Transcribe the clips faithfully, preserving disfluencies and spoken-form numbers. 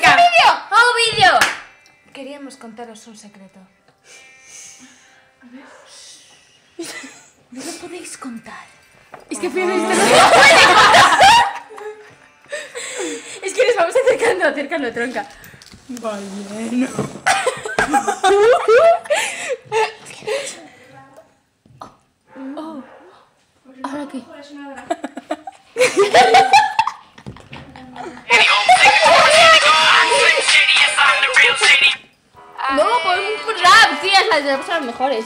venga. ¡Un vídeo! ¡Un vídeo! Queríamos contaros un secreto. No lo podéis contar. Es que Fiona está... Es que nos vamos acercando, acercando, tronca. Vale, no. Oh. ¿Ahora qué? No, por un rap, tías, las de las mejores.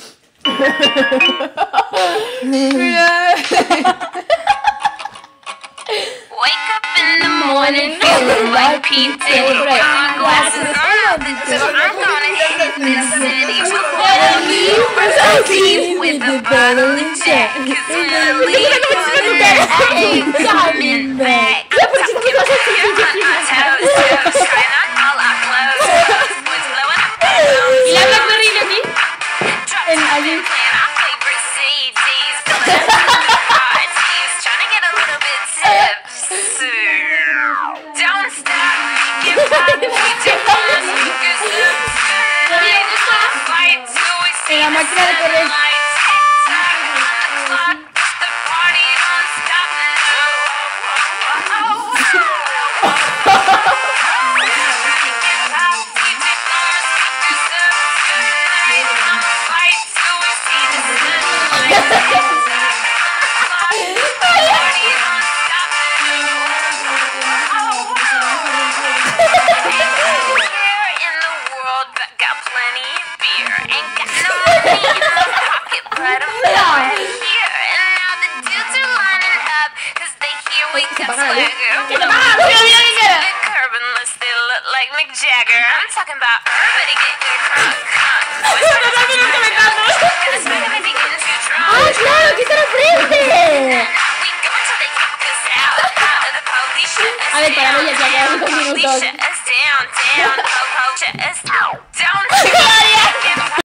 Wake up in the morning feeling like P. Diddy. Glasses on, so I'm gonna hit this city with a bottle and jack. 'Cause when I leave for the night, I ain't coming back. I'm talking here on my toes, toes, trying on all our clothes. What's blowing up? ¿Y la Blackberry de aquí? En allí. Playing our favorite C Ds, filling up parties, trying to get a little bit tipsy. Don't stop, get back, we take on speakers up. Fight till we see En la máquina de correr. the party don't stop now. Fight till we see the sunlight. Jagger, I'm talking about everybody getting crunk, crunk. ¡Ah, claro! ¡Que está al frente! A ver, para mí ya quedan cinco minutos.